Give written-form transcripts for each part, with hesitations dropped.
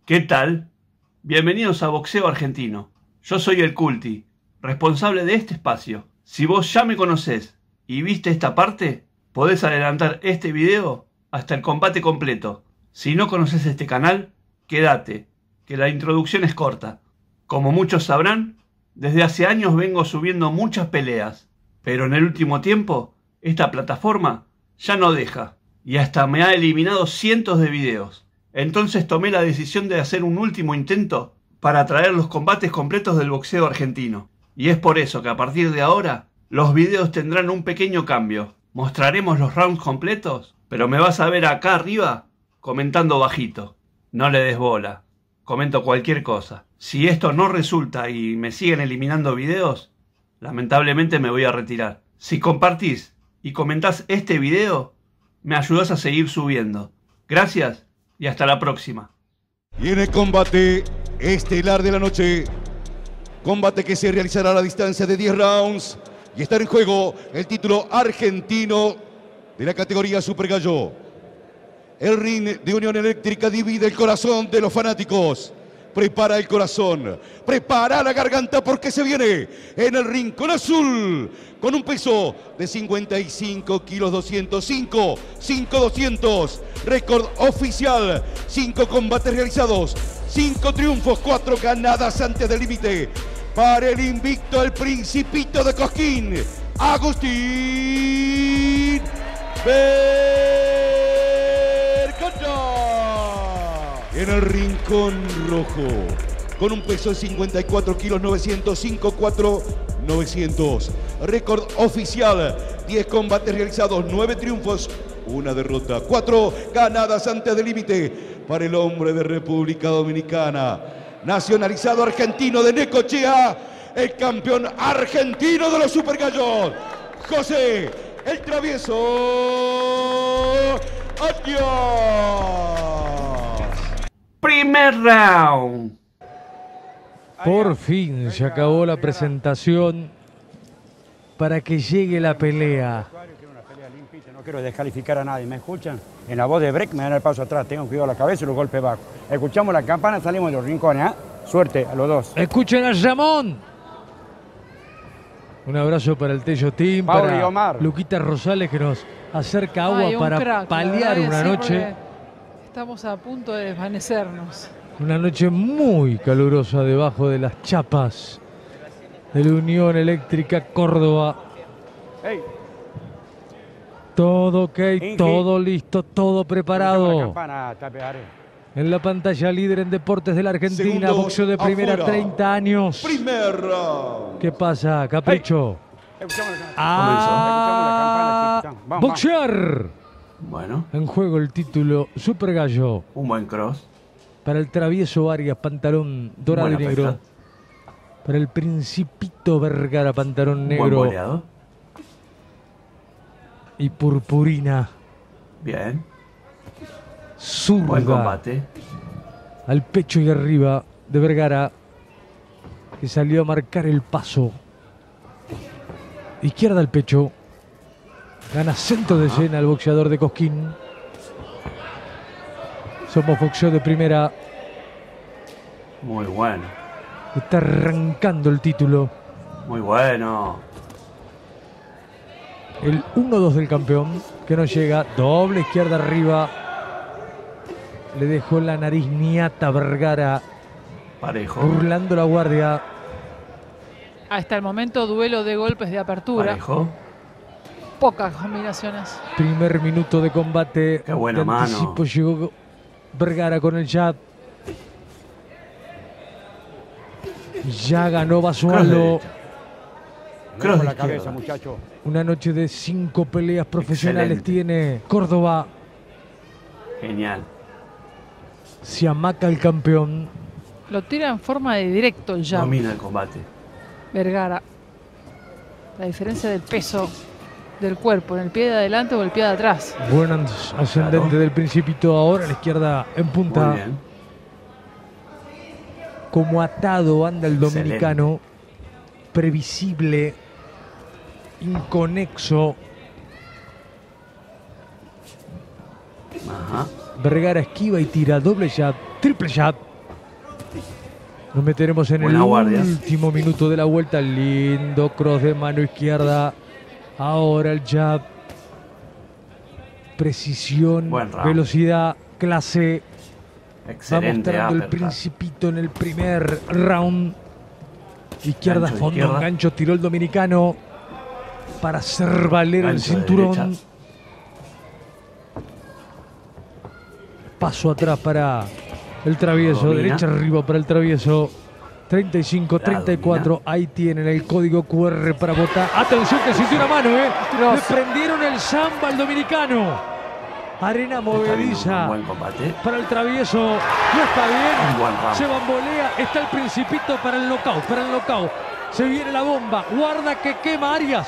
¿Qué tal? Bienvenidos a Boxeo Argentino. Yo soy el Culti, responsable de este espacio. Si vos ya me conocés y viste esta parte, podés adelantar este video hasta el combate completo. Si no conoces este canal, quédate, que la introducción es corta. Como muchos sabrán, desde hace años vengo subiendo muchas peleas, pero en el último tiempo, esta plataforma ya no deja, y hasta me ha eliminado cientos de videos. Entonces tomé la decisión de hacer un último intento para traer los combates completos del boxeo argentino. Y es por eso que a partir de ahora, los videos tendrán un pequeño cambio. Mostraremos los rounds completos, pero me vas a ver acá arriba comentando bajito. No le des bola, comento cualquier cosa. Si esto no resulta y me siguen eliminando videos, lamentablemente me voy a retirar. Si compartís y comentás este video, me ayudás a seguir subiendo. Gracias y hasta la próxima. Y en el combate estelar de la noche, combate que se realizará a la distancia de 10 rounds y estará en juego el título argentino de la categoría Super Gallo. El ring de Unión Eléctrica divide el corazón de los fanáticos. Prepara el corazón, prepara la garganta porque se viene en el rincón azul con un peso de 55 kilos 205, 5,200, récord oficial, 5 combates realizados, 5 triunfos, 4 ganadas antes del límite. Para el invicto, el Principito de Cosquín, Agustín Vergara. En el rincón rojo, con un peso de 54 kilos 905, 4, 900. Récord oficial, 10 combates realizados, 9 triunfos, 1 derrota, 4 ganadas antes del límite. Para el hombre de República Dominicana, nacionalizado argentino de Necochea, el campeón argentino de los Super Gallos, José el Travieso Arias. Primer round. Por fin se acabó la presentación para que llegue la pelea. No quiero descalificar a nadie, ¿me escuchan? En la voz de break me dan el paso atrás, tengo cuidado la cabeza y los golpes bajos. Escuchamos la campana, salimos de los rincones, ¿eh? Suerte a los dos. Escuchen a Ramón. Un abrazo para el Tello Team, Pablo para y Omar. Luquita Rosales que nos acerca agua Ay, un para crack, paliar la verdad una que sí, noche. porque estamos a punto de desvanecernos. Una noche muy calurosa debajo de las chapas de la Unión Eléctrica Córdoba. Hey. Todo ok, Ingi. todo listo, todo Escuchamos preparado. la campana, Tapeare. En la pantalla líder en deportes de la Argentina, Segundos boxeo de primera, afuera. 30 años. Primer round. ¿Qué pasa, Capricho? Escuchamos la Ah, campana, vamos, boxear. Bueno, En juego el título Super Gallo un buen cross. para el Travieso Varias, pantalón dorado y Buena negro. pesca. Para el Principito Vergara, pantalón Un buen negro boleado. y purpurina. Bien. Buen Zurda combate. al pecho y arriba de Vergara, que salió a marcar el paso. Izquierda al pecho. Gana centro de escena el boxeador de Cosquín. Somos boxeo de primera. Muy bueno. Está arrancando el título. Muy bueno. El 1-2 del campeón, que no llega. Doble izquierda arriba. Le dejó la nariz niata Vergara, Parejo. burlando la guardia. Hasta el momento, duelo de golpes de apertura. Parejo. Pocas combinaciones. Primer minuto de combate. Qué buena de mano. anticipo llegó Vergara con el jab. Ya ganó Basualdo. Cross Con de la cabeza, izquierda. muchacho. Una noche de 5 peleas profesionales Excelente. tiene Córdoba. Genial. Se amaca el campeón. Lo tira en forma de directo el jab. Domina el combate. Vergara. La diferencia del peso del cuerpo, en el pie de adelante o el pie de atrás. Buen ascendente Claro. del Principito ahora. A la izquierda en punta. Muy bien. Como atado anda el Excelente. dominicano. Previsible. Inconexo. Ajá. Vergara esquiva y tira doble jab, triple jab. Nos meteremos en Buena el guardia. último minuto de la vuelta. Lindo cross de mano izquierda. Ahora el jab. Precisión, Buen round. velocidad, clase. Va Excelente mostrando el uppercut. Principito en el primer round. Izquierda a Gancho de fondo, izquierda. gancho, tiró el dominicano para hacer valer el Gancho de cinturón. derecha. Paso atrás para el travieso, Domina. derecha arriba para el travieso. 35, La 34, ahí tienen el código QR para votar. Atención que sintió una mano, Le prendieron el samba al dominicano. Arena Está viendo movediza un buen combate. para el travieso. No está bien. Un buen round. Se bambolea. Está el Principito para el knockout, Se viene la bomba. Guarda que quema Arias.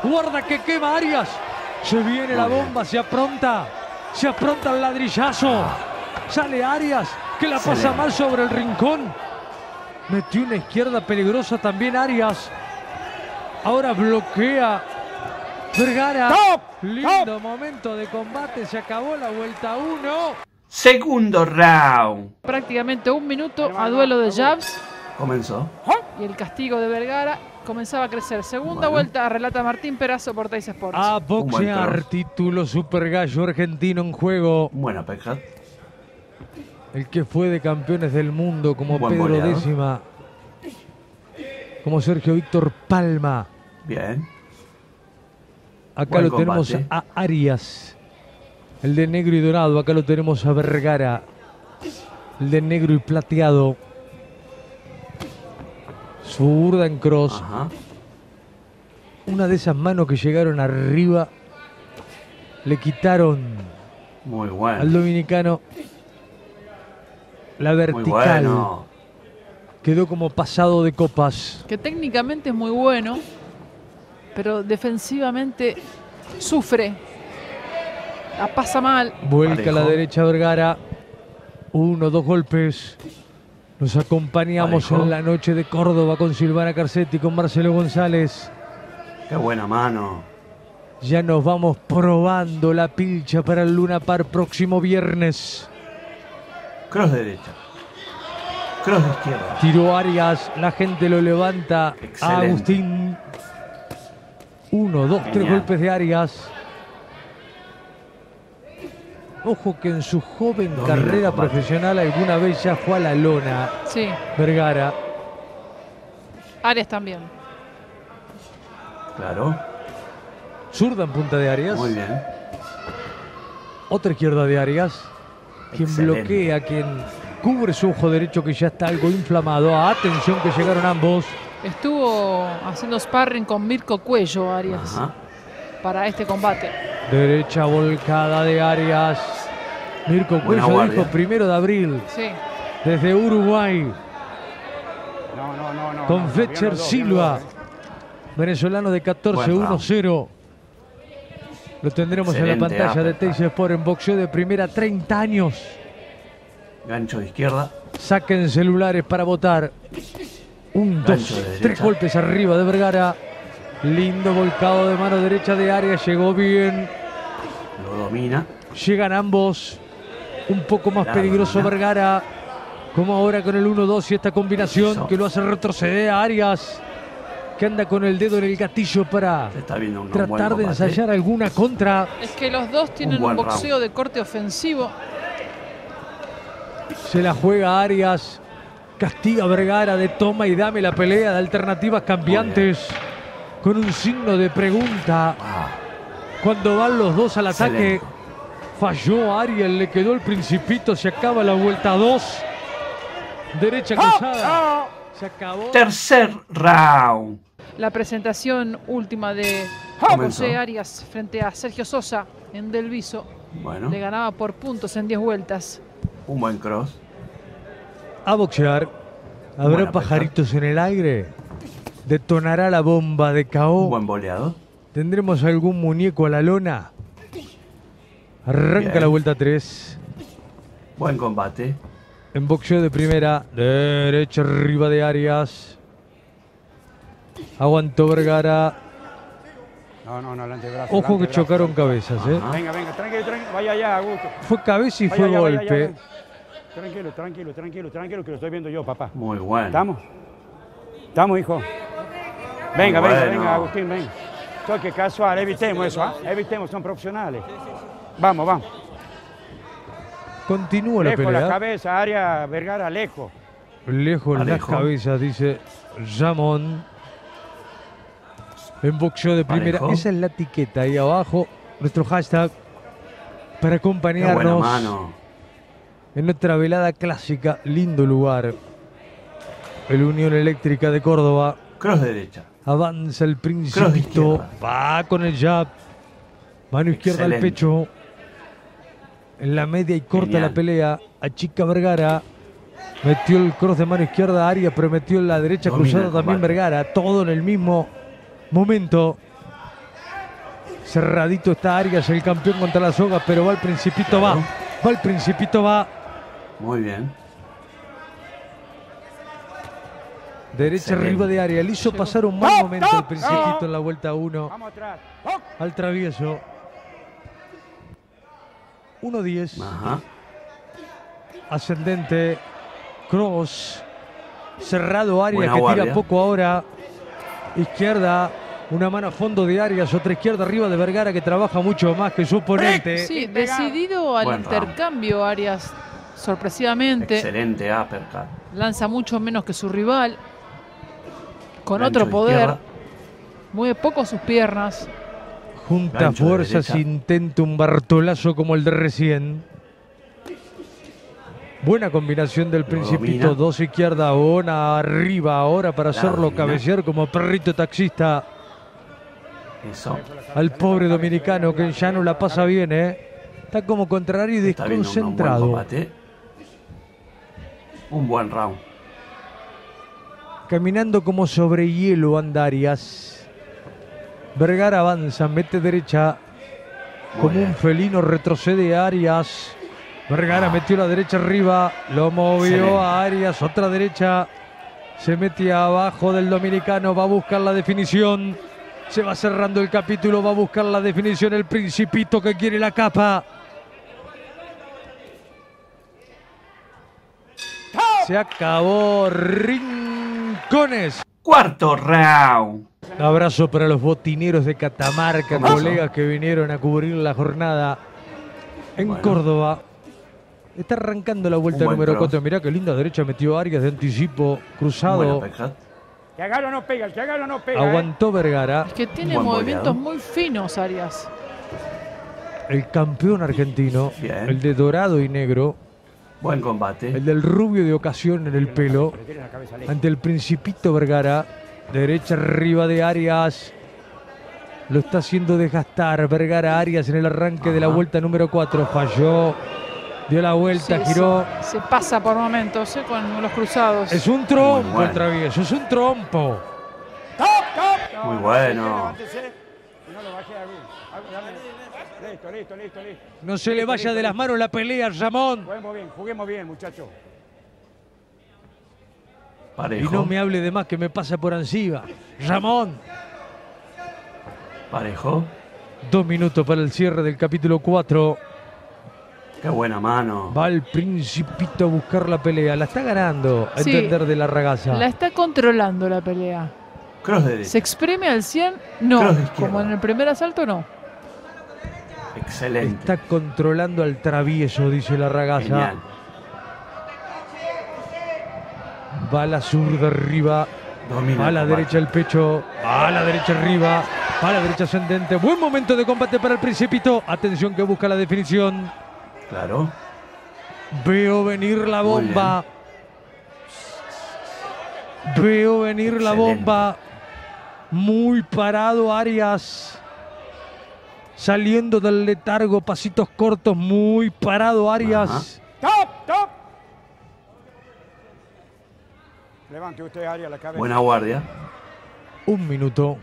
Se viene la bomba. Se apronta el ladrillazo. Sale Arias, que la pasa Excelente. mal sobre el rincón. Metió una izquierda peligrosa también Arias. Ahora bloquea Vergara. Lindo momento de combate. Se acabó la vuelta 1. Segundo round. Prácticamente un minuto a duelo de jabs Comenzó. y el castigo de Vergara comenzaba a crecer. Segunda Bueno. vuelta, relata Martín Perazo por Teis Sports. A buen boxear. cross. Título Super Gallo argentino en juego. Un buen uppercut. El que fue de campeones del mundo como Buen Pedro boleador. Décima. Como Sergio Víctor Palma. Bien. Acá Buen lo tenemos combate. a Arias. El de negro y dorado. Acá lo tenemos a Vergara. El de negro y plateado. Su burda en cross. Ajá. Una de esas manos que llegaron arriba. Le quitaron Muy al bueno. dominicano la Muy vertical. bueno. Quedó como pasado de copas. Que técnicamente es muy bueno, pero defensivamente sufre. La pasa mal. Vuelca a la Parejo. derecha Vergara. 1, 2 golpes. Nos acompañamos Parejo. en la noche de Córdoba con Silvana Carcetti, con Marcelo González. Qué buena mano. Ya nos vamos probando la pilcha para el Luna Par próximo viernes. Cross derecha. Cross de izquierda. Tiró Arias, la gente lo levanta. Excelente. Agustín. 1, 2, 3 Genial. golpes de Arias. Ojo que en su joven Domina el carrera combate. profesional alguna vez ya fue a la lona. Sí, Vergara. Arias también. Claro. Zurda en punta de Arias. Muy bien. Otra izquierda de Arias. Quien Excelente. bloquea, quien cubre su ojo derecho que ya está algo inflamado. Atención que llegaron ambos. Estuvo haciendo sparring con Mirko Cuello, Arias, Ajá. para este combate. Derecha volcada de Arias. Mirko Buena Cuello guardia. dijo 1 de abril Sí, desde Uruguay No. con no, Fletcher vienen los dos, Silva, vienen los dos, venezolano de 14, Buen round. 1-0. Lo tendremos en la Excelente pantalla de uppercut. Teis Sport en boxeo de primera, 30 años. Gancho de izquierda. Saquen celulares para votar. 1, Gancho 2, de 3 derecha. golpes arriba de Vergara. Lindo volcado de mano derecha de Arias. Llegó bien. Lo domina. Llegan ambos. Un poco más La peligroso domina. Vergara. Como ahora con el 1-2 y esta combinación Eso. que lo hace retroceder a Arias. Que anda con el dedo en el gatillo para Se está viendo un buen tratar de combate. ensayar alguna contra. es que los dos tienen un buen boxeo de corte ofensivo. Se la juega Arias. Castiga a Vergara de toma y dame la pelea de alternativas cambiantes. Con un signo de pregunta. Wow. Cuando van los dos al ataque. Excelente. Falló Arias, le quedó el Principito. Se acaba la vuelta 2. Derecha cruzada. Se acabó. Tercer round. La presentación última de Comenzó. José Arias frente a Sergio Sosa en Del Viso. Bueno, Le ganaba por puntos en 10 vueltas. un buen cross. A boxear. ¿Habrá Buena pajaritos en el aire? ¿Detonará la bomba de Un KO? buen boleado. ¿Tendremos algún muñeco a la lona? Arranca Bien. la vuelta 3. Buen combate. En boxeo de primera. Derecha arriba de Arias. Aguantó Vergara. No, el antebrazo. Ojo el que antebrazo. chocaron cabezas, ¿eh? Ajá. Venga, tranquilo. Vaya allá, Augusto. Fue cabeza y Vaya fue allá, vaya golpe. allá. Tranquilo, tranquilo, tranquilo, tranquilo, que lo estoy viendo yo, papá. Muy bueno. ¿Estamos? ¿Estamos, hijo? Venga, Muy venga, bueno. venga, Agustín, venga. Toque casual, evitemos eso, ¿ah? Evitemos, son profesionales. Vamos, vamos. Continúa la Lejos la pelea. cabeza, área Vergara, lejos. Lejos las Parejo. cabezas, dice Ramón. En boxeo de primera. Parejo. Esa es la etiqueta ahí abajo. Nuestro hashtag para Qué buena acompañarnos mano. en nuestra velada clásica. Lindo lugar. El Unión Eléctrica de Córdoba. Cross derecha. Avanza el Cross de Principito. izquierda. Va con el jab. Mano izquierda al Excelente. pecho. En la media y corta Genial. la pelea. Achica Vergara. Metió el cross de mano izquierda a Arias, pero metió en la derecha Domina cruzada el también combate. Vergara. Todo en el mismo momento. Cerradito está Arias, el campeón contra la soga, pero va el Principito, Claro. va el Principito, va. Muy bien. Derecha Excelente. arriba de Arias. Le hizo pasar un mal momento el Principito en la vuelta 1 Vamos atrás. al travieso. 1-10. Ajá. Ascendente. Cross. Cerrado Arias Buena que tira guardia. poco ahora. Izquierda. Una mano a fondo de Arias. Otra izquierda arriba de Vergara que trabaja mucho más que su oponente. Sí, decidido al Buen round. intercambio, Arias sorpresivamente. Excelente uppercut. Lanza mucho menos que su rival. Con Gancho otro de poder. izquierda. Mueve poco sus piernas. Junta Gancho de fuerzas, derecha. intenta un Bartolazo como el de recién. Buena combinación del Lo Principito. domina. Dos izquierda, una arriba ahora para La hacerlo domina. cabecear como perrito taxista Eso. al pobre dominicano que ya no la pasa bien, Está como contrario y Está viendo un buen desconcentrado. combate. Un buen round. Caminando como sobre hielo anda Arias. Vergara avanza, mete derecha. Muy Como bien. un felino retrocede Arias. Vergara metió la derecha arriba. Lo movió Excelente. a Arias. Otra derecha. Se mete abajo del dominicano. Va a buscar la definición. Se va cerrando el capítulo. Va a buscar la definición el Principito que quiere la capa. Se acabó. Rincones. Cuarto round. Abrazo para los botineros de Catamarca, Abrazo. colegas que vinieron a cubrir la jornada en Bueno. Córdoba. Está arrancando la vuelta Un buen número cross. 4. Mirá qué linda derecha metió Arias de anticipo, Buen cruzado. uppercut. Que agarro no pega, el que agarro no pega. Aguantó Vergara, Es que tiene Buen movimientos boleado. muy finos, Arias. el campeón argentino, Bien. el de dorado y negro, Buen combate. el del rubio de ocasión en el pelo, Tiene la cabeza lejos. ante el Principito Vergara. Derecha arriba de Arias. Lo está haciendo desgastar Vergara Arias en el arranque de la Ajá. vuelta número 4. Falló. Dio la vuelta, Sí, giró. se pasa por momentos con los cruzados. Es un trompo Muy bueno. el travieso, es un trompo. Muy bueno. Levántese. Y no lo bajé a Gus. Dame. Listo, listo, listo, listo. No se le vaya de las manos la pelea, Ramón. Juguemos bien, muchachos. Y Parejo. no me hable de más que me pasa por encima. Ramón. Parejo. 2 minutos para el cierre del capítulo 4. Qué buena mano. Va el Principito a buscar la pelea. La está ganando, a Sí. entender de la ragaza. La está controlando la pelea. Cross de derecha. ¿Se exprime al 100? No. Cross de izquierda. Como en el primer asalto, no. Excelente. Está controlando al travieso, dice la ragaza. Genial. Va a la zurda arriba. Domina Va a el la combate. derecha el pecho. Va a la derecha arriba. Va a la derecha ascendente. Buen momento de combate para el Principito. Atención que busca la definición. Claro. Veo venir la Muy bomba. Veo venir la Excelente. bomba. Muy parado Arias. Saliendo del letargo, pasitos cortos. Muy parado Arias. ¡Top! ¡Top! Levante usted, Arias, la cabeza. Buena guardia. 1 minuto.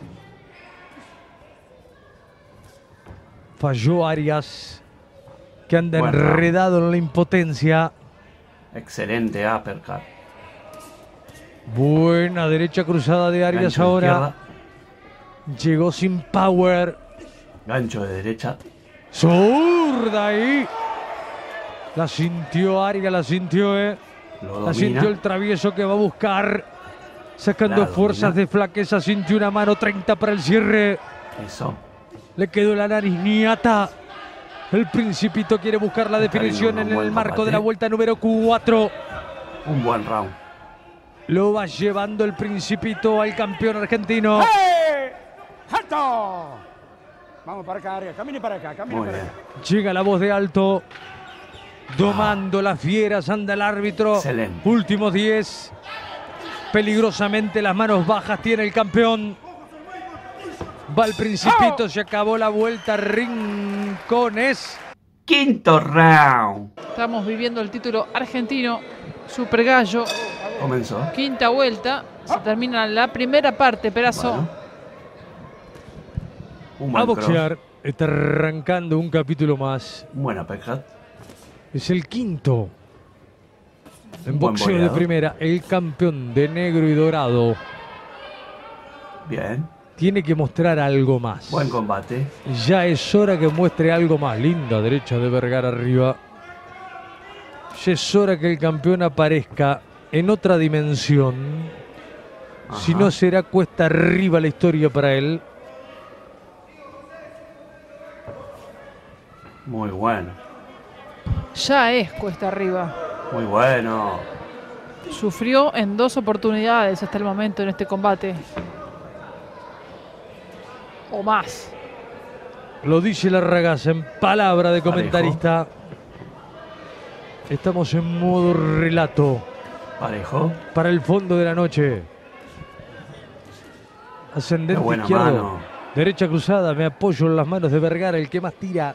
Falló Arias, que anda Buen round. enredado en la impotencia. Excelente uppercut. Buena derecha cruzada de Arias Gancho de ahora. izquierda. Llegó sin power. Gancho de derecha. Zurda ahí. La sintió Arias, la sintió, Lo La domina. sintió el travieso que va a buscar. Sacando La fuerzas domina. de flaqueza, sintió una mano 30 para el cierre. Eso. Le quedó la nariz niata. El Principito quiere buscar la Está definición viendo un en el buen marco combate. de la vuelta número 4. Un buen round. Lo va llevando el Principito al campeón argentino. ¡Hey! ¡Alto! Vamos para acá, Arias. Camine para acá, camine Muy para bien. acá. Llega la voz de alto. Domando las fieras, anda el árbitro. Excelente. Últimos 10. Peligrosamente las manos bajas tiene el campeón. Va el Principito, se acabó la vuelta. Rincones. Quinto round. Estamos viviendo el título argentino. Super Gallo. Comenzó. Quinta vuelta. Se termina la primera parte, Perazo. Bueno. Un A buen cross. boxear. Está arrancando un capítulo más. Un buen uppercut. Es el quinto. En Buen boxeo de boleador. primera, el campeón de negro y dorado Bien. tiene que mostrar algo más. Buen combate. Ya es hora que muestre algo más. Linda derecha de Vergara arriba. Ya es hora que el campeón aparezca en otra dimensión. Ajá. Si no, será cuesta arriba la historia para él. Muy bueno. Ya es cuesta arriba. Muy bueno. Sufrió en 2 oportunidades hasta el momento en este combate. O más. Lo dice la ragaza en palabra de comentarista. Estamos en modo relato Parejo. para el fondo de la noche. Qué Ascendente buena izquierdo. mano. Derecha cruzada. Me apoyo en las manos de Vergara, el que más tira.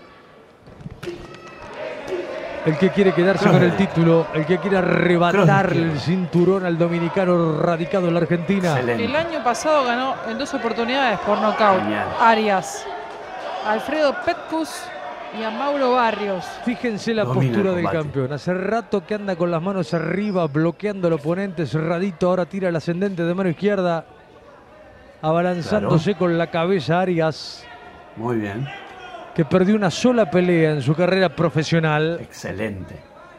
El que quiere quedarse con el título. El que quiere arrebatar Cross. el cinturón al dominicano radicado en la Argentina. Excelente. El año pasado ganó en 2 oportunidades por nocaut. Genial. Arias, Alfredo Petkus y a Mauro Barrios. Fíjense la Domina postura el del combate. campeón. Hace rato que anda con las manos arriba, bloqueando al oponente, cerradito. Ahora tira el ascendente de mano izquierda, abalanzándose con la cabeza Arias, Muy bien. que perdió una sola pelea en su carrera profesional Excelente.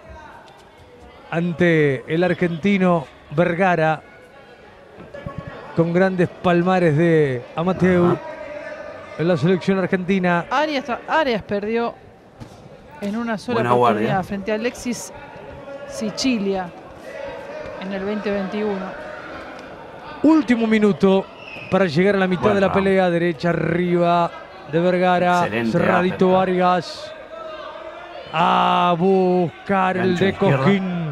ante el argentino Vergara, con grandes palmares de amateur Ajá. en la selección argentina. Arias perdió en una sola Buena oportunidad guardia. frente a Alexis Sicilia en el 2021. Último minuto para llegar a la mitad Buen de la round. pelea. Derecha arriba de Vergara. Excelente Cerradito uppercut. Arias. A buscar el Gancho de izquierda. Cosquín.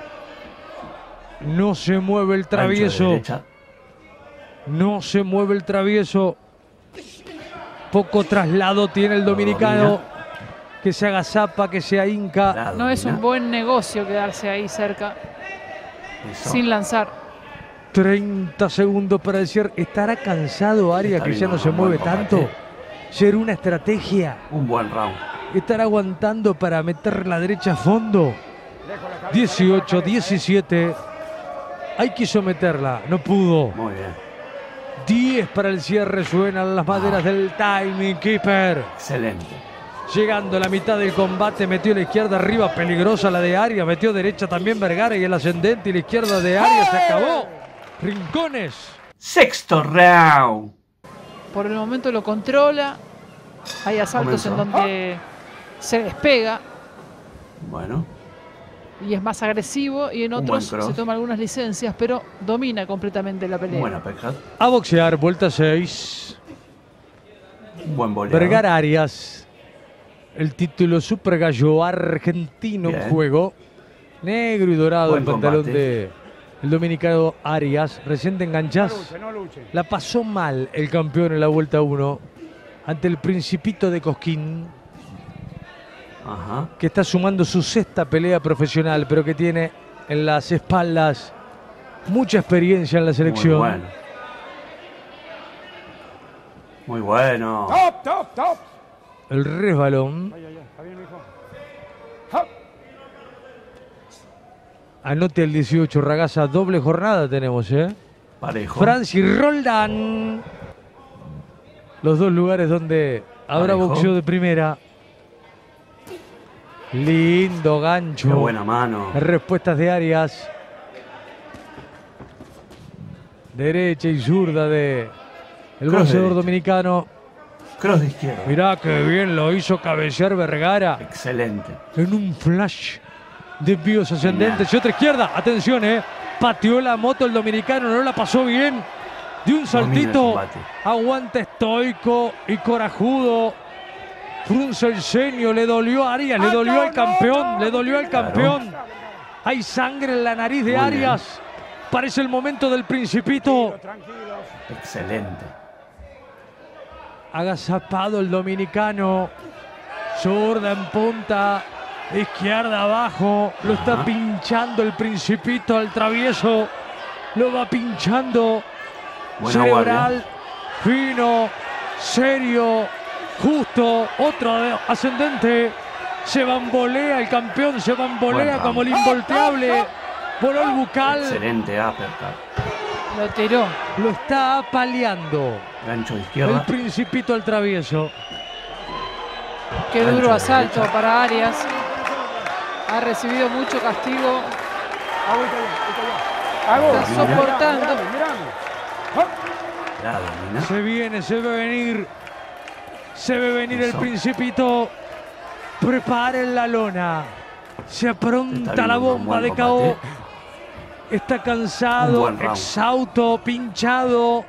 No se mueve el Gancho de travieso. derecha. No se mueve el travieso. Poco traslado tiene el dominicano. domina. Que se agazapa, que se ahinca. La No es un domina. buen negocio quedarse ahí cerca Eso. sin lanzar. 30 segundos para decir, ¿estará cansado Arias Está que ya viendo no se un mueve buen combate. tanto? ¿Será una estrategia? Un buen round. ¿Estará aguantando para meter la derecha a fondo? 18, 17. Ahí quiso meterla, no pudo. Muy bien. 10 para el cierre, suenan las maderas del timing keeper. Excelente. Llegando a la mitad del combate, metió la izquierda arriba, peligrosa la de Arias, metió derecha también Vergara y el ascendente y la izquierda de Arias se acabó. Rincones. Sexto round. Por el momento lo controla. Hay asaltos Comenzó. en donde se despega Bueno. y es más agresivo, y en Un otros buen cross. se toma algunas licencias, pero domina completamente la pelea. Un buen uppercut. A boxear, vuelta 6. Un buen boleador. Vergara Arias. El título Super Gallo argentino en Bien. juego. Negro y dorado Buen el pantalón combate. de el dominicano Arias. Recién te No enganchás. luche, no luche. La pasó mal el campeón en la vuelta 1 ante el Principito de Cosquín, Ajá. que está sumando su sexta pelea profesional, pero que tiene en las espaldas mucha experiencia en la selección. Muy bueno. Muy bueno. Top, top, top. El resbalón. Ay, ay, ay. Está bien, hijo. Anote el 18, Ragaza, doble jornada tenemos, ¿eh? Parejo. Francis Roldán. Los dos lugares donde habrá Parejo. boxeo de primera. Lindo gancho. Qué buena mano. Respuestas de Arias. Derecha y zurda de el Cross boxeador derecha. dominicano. Cross de izquierda. Mirá que bien lo hizo cabecear Vergara Excelente. en un flash de envíos ascendentes. Y otra izquierda, atención, pateó la moto el dominicano, no la pasó bien. De un Domina el saltito, combate. aguanta estoico y corajudo. Frunce el ceño, le dolió a Arias, le dolió al campeón, le dolió al campeón. Hay sangre en la nariz de Muy Arias. Parece el momento del Principito. Excelente. Agazapado el dominicano. Zurda en punta. Izquierda abajo. Lo está Ajá. pinchando el Principito al travieso. Lo va pinchando. Buena Cerebral. Fino. Serio. Justo. Otro ascendente. Se bambolea el campeón. Se bambolea Buen como el round. involteable. Voló el bucal. Excelente uppercut. Lo tiró. Lo está apaleando. Gancho de El izquierda. Principito al travieso. Qué Gancho duro de asalto derecha. para Arias. Ha recibido mucho castigo. Está soportando. La domina. Se viene, se ve venir. Se ve venir el Eso. Principito. Preparen la lona. Se Está apronta viendo la un bomba buen de KO. combate. Está Un cansado, buen round. exhausto, pinchado.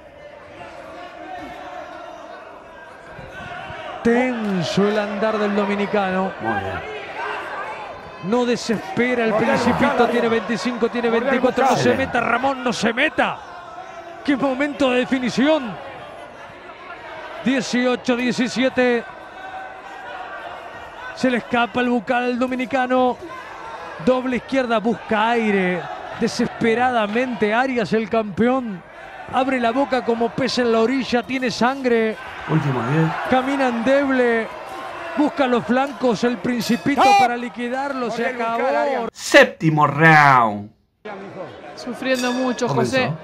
Tenso el andar del dominicano. Muy bien. No desespera el Principito. Tiene 25, tiene 24. No se Excelente. meta, Ramón, no se meta. ¡Qué momento de definición! 18-17. Se le escapa el bucal al dominicano. Doble izquierda, busca aire. Desesperadamente Arias, el campeón. Abre la boca como pez en la orilla. Tiene sangre. Últimos 10. Camina endeble. Busca los flancos el Principito para liquidarlo. Se acabó. Séptimo round. Sufriendo mucho, Comenzó. José.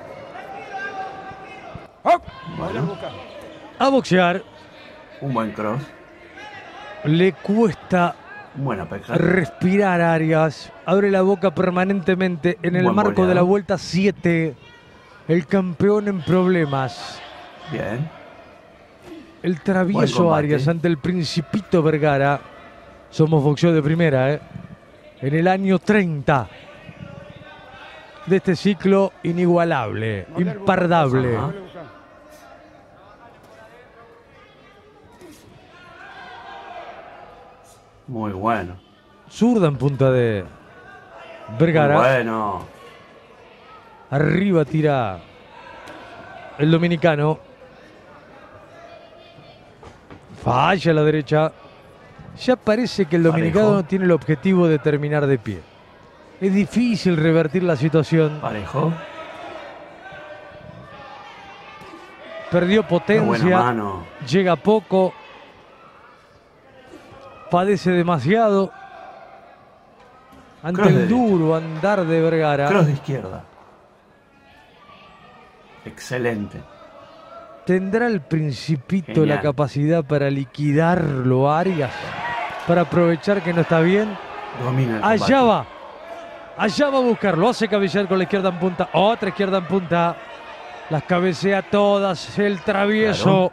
Bueno, A boxear. un buen cross. Le cuesta Un buen uppercut. respirar a Arias. Abre la boca permanentemente en el Buen marco de la boleado. vuelta 7. El campeón en problemas. Bien. El Buen travieso combate. Arias ante el Principito Vergara. Somos boxeo de primera, en el año 30 de este ciclo inigualable, impardable. Ajá. Muy bueno. Zurda en punta de Muy Vergara. bueno. Arriba tira el dominicano. Falla a la derecha. Ya parece que el dominicano Parejo. tiene el objetivo de terminar de pie. Es difícil revertir la situación. Parejo. Perdió Qué buena potencia. mano. Llega poco. Padece demasiado. Ante Cross el derecha. duro andar de Vergara. Cross de izquierda. Excelente. ¿Tendrá el Principito Genial. la capacidad para liquidarlo a Arias? Para aprovechar que no está bien. Domina el Allá combate. va. Allá va a buscarlo. Hace cabecear con la izquierda en punta. Otra izquierda en punta. Las cabecea todas. El travieso. Claro.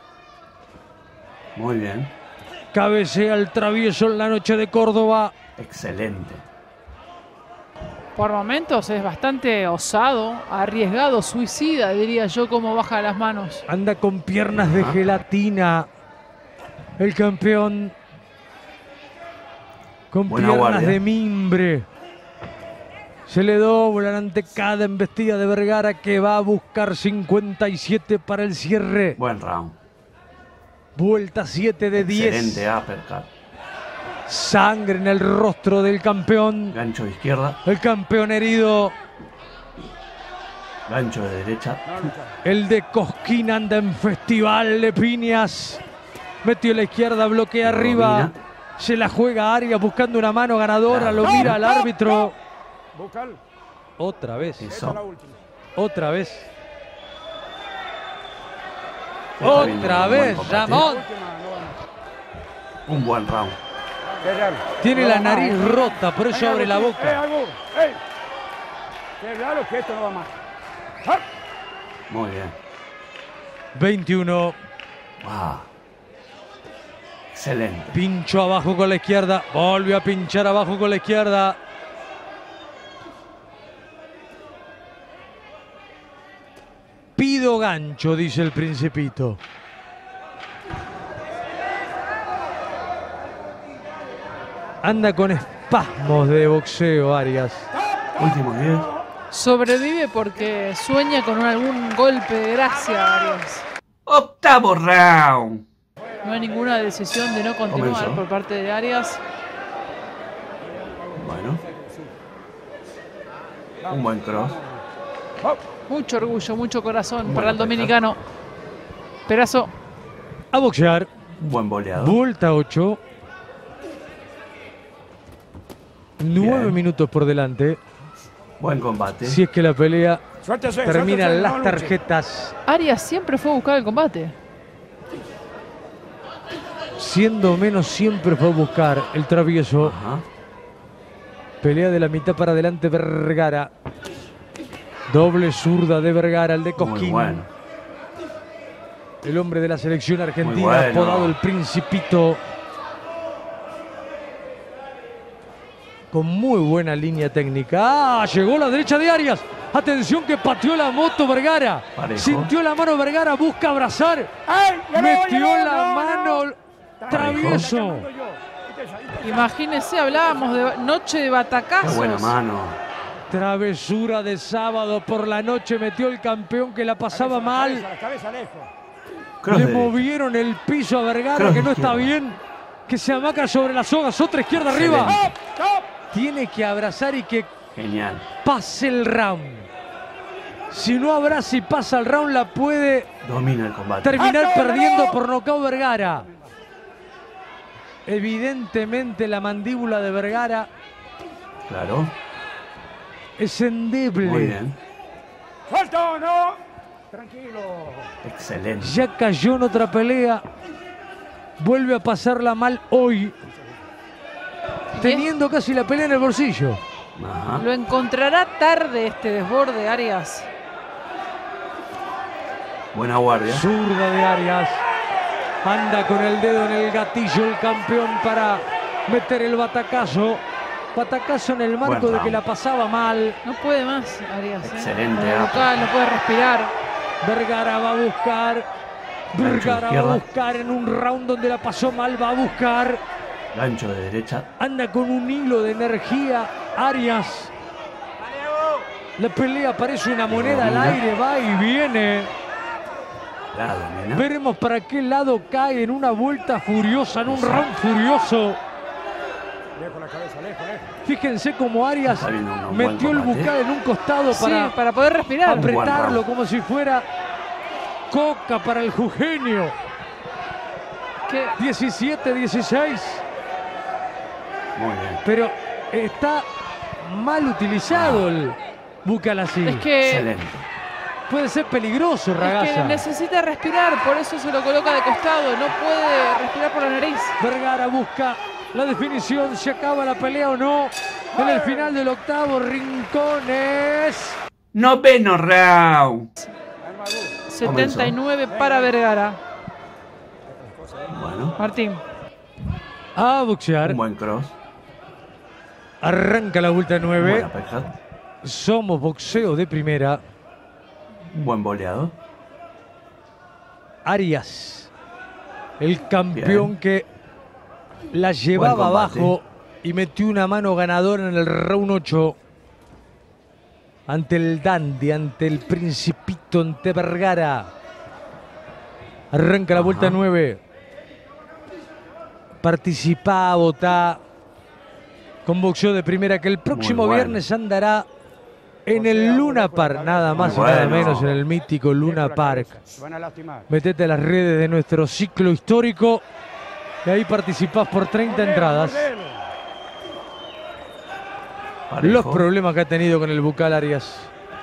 Muy bien. Cabecea el travieso en la noche de Córdoba. Excelente. Por momentos es bastante osado, arriesgado, suicida, diría yo, como baja las manos. Anda con piernas de Ajá. gelatina. El campeón. Con Buena piernas guardia. de mimbre. Se le doblan ante cada embestida de Vergara, que va a buscar 57 para el cierre. Buen round. Vuelta 7 de 10. Excelente uppercut. Sangre en el rostro del campeón. Gancho de izquierda. El campeón herido. Gancho de derecha. El de Cosquín anda en festival de piñas. Metió la izquierda, bloquea Lo arriba. domina. Se la juega Arias buscando una mano ganadora. Claro. Lo mira al árbitro. Bucal, Otra vez. esta es Eso. la última. Otra vez. Está viendo Otra un buen vez, combate. Ramón. Última, no vamos. Un buen round. Tiene la nariz rota, por eso abre la boca. Qué raro que esto no va más. Muy bien. 21. Wow. Excelente. Pincho abajo con la izquierda. Volvió a pinchar abajo con la izquierda. Pido gancho, dice el Principito. Anda con espasmos de boxeo, Arias. Últimos 10. Sobrevive porque sueña con algún golpe de gracia, Arias. Octavo round. No hay ninguna decisión de no continuar Comenzó. por parte de Arias. Bueno. Un buen cross. Mucho orgullo, mucho corazón Bueno, para el dominicano. Perazo. A boxear. Un buen boleado. Vuelta 8. 9 Bien. minutos por delante. Buen combate. Si es que la pelea Suéltese, termina suéltese, las no luche. tarjetas. Arias siempre fue a buscar el combate. Siendo menos, siempre fue a buscar el travieso. Ajá. Pelea de la mitad para adelante Vergara. Doble zurda de Vergara, el de Muy Cosquín. bueno. El hombre de la selección argentina, Muy bueno. apodado el Principito. Con muy buena línea técnica. ¡Ah! Llegó la derecha de Arias. Atención que pateó la moto Vergara. Parejo. Sintió la mano Vergara, busca abrazar. Metió la mano travieso. Imagínese, hablábamos de noche de Qué batacazos. buena mano. Travesura de sábado por la noche. Metió el campeón que la pasaba mal. La cabeza lejos. Cross Le derecho. movieron el piso a Vergara, Cross que no está izquierda. bien. Que se amaca sobre las sogas. Otra izquierda arriba. Tiene que abrazar y que Genial. pase el round. Si no abraza y pasa el round, la puede Domina el combate. terminar perdiendo por nocaut Vergara. Evidentemente la mandíbula de Vergara Claro. es endeble. Muy bien. ¡Suelta o no! Tranquilo. Excelente. Ya cayó en otra pelea. Vuelve a pasarla mal hoy. Teniendo casi la pelea en el bolsillo. Ajá. Lo encontrará tarde este desborde, Arias. Buena guardia. Zurda de Arias. Anda con el dedo en el gatillo el campeón para meter el batacazo. Batacazo en el marco Buen de que round. la pasaba mal. No puede más, Arias. Excelente, Con el Apa. local, no puede respirar. Vergara va a buscar. Vergara va a izquierda. buscar en un round donde la pasó mal. Va a buscar. Gancho de derecha. Anda con un hilo de energía. Arias. La pelea parece una moneda al aire. Va y viene. La domina. Veremos para qué lado cae en una vuelta furiosa, en un round furioso. Lejos la cabeza, lejos. Fíjense cómo Arias Está viendo un buen metió el combate. bucal en un costado Sí, para para poder respirar. buen apretarlo round. como si fuera coca para el jujeño. Que 17-16, Muy bien. pero está mal utilizado el bucal así. es que, Excelente. Puede ser peligroso, es que Ragazza. necesita respirar, por eso se lo coloca de costado. No puede respirar por la nariz. Vergara busca la definición, se acaba la pelea o no. En el final del octavo, Rincones. Noveno round. 79 para Vergara. Bueno. Martín. A boxear. Un buen cross. Arranca la vuelta 9. Buena pesca. Somos boxeo de primera. Un buen boleado. Arias, el campeón Bien. que la llevaba Buen combate. abajo y metió una mano ganadora en el round 8 ante el Dandy, ante el Principito, ante Vergara. Arranca la vuelta 9. Participa, votá con boxeo de primera que el próximo bueno. viernes andará en el Luna Park, nada más y Muy nada bueno. menos en el mítico Luna Park. Van a lastimar. Metete a las redes de nuestro ciclo histórico y ahí participás por 30 entradas. Parejo. Los problemas que ha tenido con el bucal Arias.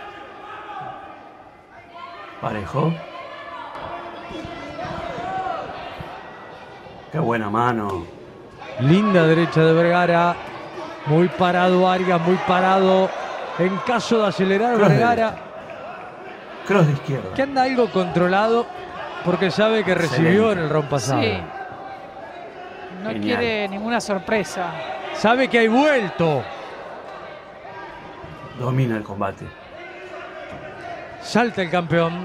Parejo. Qué buena mano. Linda derecha de Vergara. Muy parado Arias, muy parado. En caso de acelerar Cross Vergara, Cross de izquierda. que anda algo controlado porque sabe que recibió Excelente. en el round pasado. Sí. No Genial. quiere ninguna sorpresa. Sabe que hay vuelto. Domina el combate. Salta el campeón.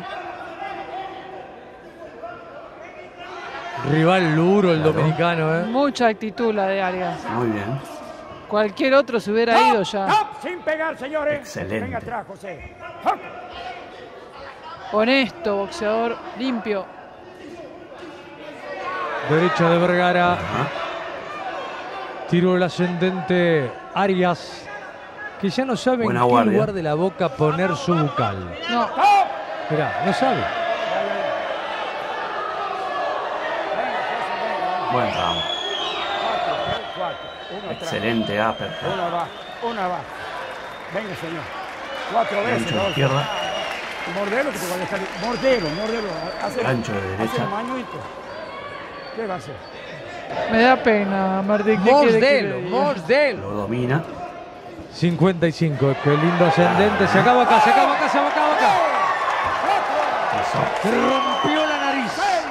Rival duro el Claro. dominicano, ¿eh? Mucha actitud la de Arias. Muy bien. Cualquier otro se hubiera ido ya. Sin pegar, señores. Excelente. Venga atrás, José. Honesto, boxeador, limpio. Derecha de Vergara. Ajá. Tiro el ascendente Arias, que ya no sabe Buena en qué guardia. lugar de la boca poner su bucal. No, Mirá, no sabe. Buen round. 4. Uno atrás. Excelente uppercut. Una abajo. Una abajo. Venga, señor. 4 veces. Gancho de Rodolfo. izquierda. Mordelo que te va a dejar. Mordelo. Hace, Gancho de derecha. hace el manuito. ¿Qué va a hacer? me da pena, Martín. ¿Qué quiere que le diga? Mordelo. Lo domina. 55, qué lindo ascendente. Se acaba acá, se acaba acá, se acaba acá. Eso. Le rompió la nariz.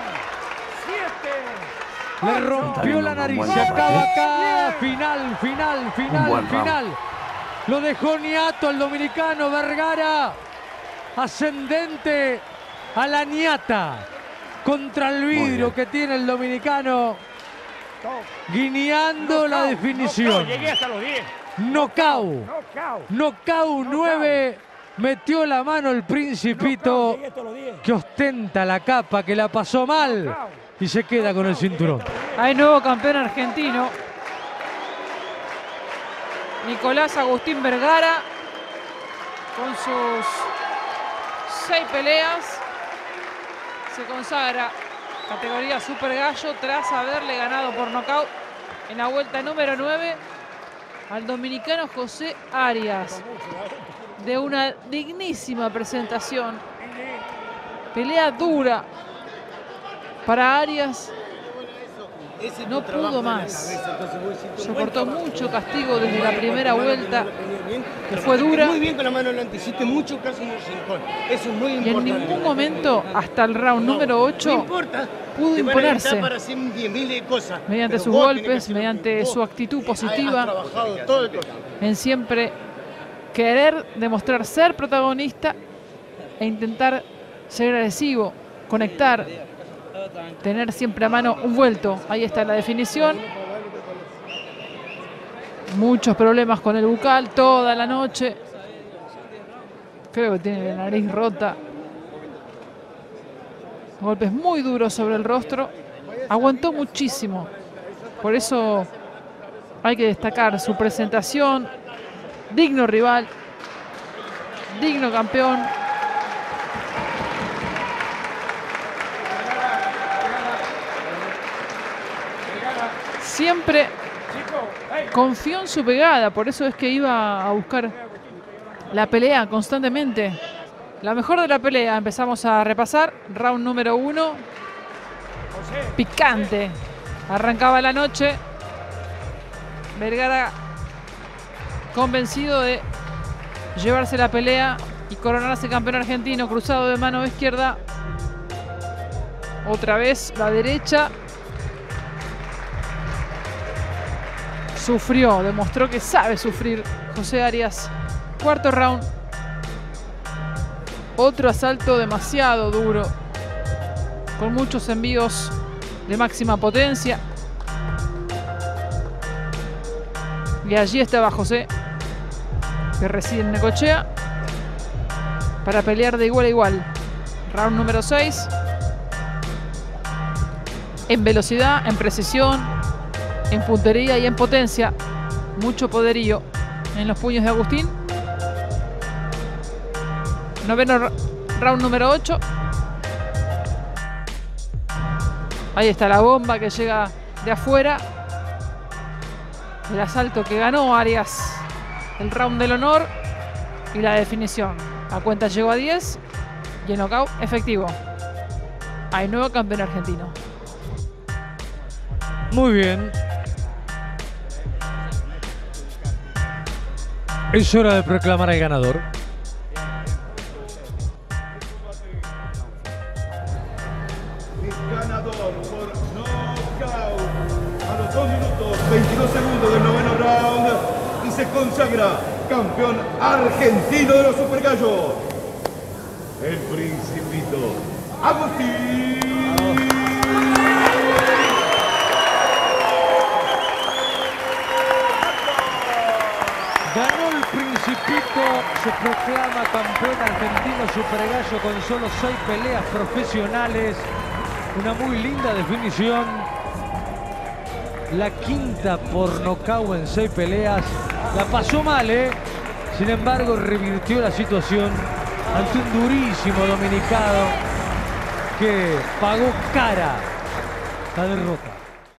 7. Le rompió la nariz. Se acaba acá. Final, final, final, buen round. final. Lo dejó niato el dominicano Vergara. Ascendente a la ñata. Contra el vidrio bien. que tiene el dominicano. Guiñando la definición. Llegué hasta los 10. Knockout. Knockout. Knockout 9. Metió la mano el Principito, Llegué hasta los 10. que ostenta la capa, que la pasó mal y se queda con el cinturón. Hay nuevo campeón argentino. Nicolás Agustín Vergara, con sus 6 peleas, se consagra categoría Super Gallo tras haberle ganado por nocaut en la vuelta número 9 al dominicano José Arias. De una dignísima presentación. Pelea dura para Arias. No pudo más. Soportó mucho castigo desde la primera vuelta, que fue dura. Muy bien con la mano adelante, hiciste mucho caso en el rincón. Eso es muy Y en importante. ningún momento, hasta el round número 8, No importa, pudo te van a imponerse. gritar para hacer 10.000 de cosas. mediante pero sus vos tenés que golpes, hacer mediante vos. su actitud Has positiva, trabajado todo el tiempo. en siempre querer demostrar ser protagonista e intentar ser agresivo, conectar, tener siempre a mano un vuelto. Ahí está la definición. Muchos problemas con el bucal toda la noche. Creo que tiene la nariz rota. Golpes muy duros sobre el rostro. Aguantó muchísimo. Por eso hay que destacar su presentación. Digno rival. Digno campeón. Siempre confió en su pegada, por eso es que iba a buscar la pelea constantemente. La mejor de la pelea, empezamos a repasar. Round número 1. Picante. Arrancaba la noche. Vergara convencido de llevarse la pelea y coronarse campeón argentino. Cruzado de mano izquierda. Otra vez la derecha. Sufrió, demostró que sabe sufrir José Arias. Cuarto round. Otro asalto demasiado duro, con muchos envíos de máxima potencia. Y allí estaba José, que reside en Necochea, para pelear de igual a igual. Round número 6. En velocidad, en precisión, en puntería y en potencia. Mucho poderío en los puños de Agustín. Noveno round número 8. Ahí está la bomba que llega de afuera. El asalto que ganó Arias. El round del honor y la definición. La cuenta llegó a 10 y el knockout efectivo. Hay nuevo campeón argentino. Muy bien. Es hora de proclamar al ganador. El ganador por nocaut a los 2 minutos 22 segundos del noveno round y se consagra campeón argentino de los Super Gallos, el Principito Agustín. Ganó el Principito, se proclama campeón argentino Super Gallo con solo 6 peleas profesionales. Una muy linda definición. La quinta por nocaut en 6 peleas. La pasó mal, Sin embargo, revirtió la situación ante un durísimo dominicano que pagó cara la derrota.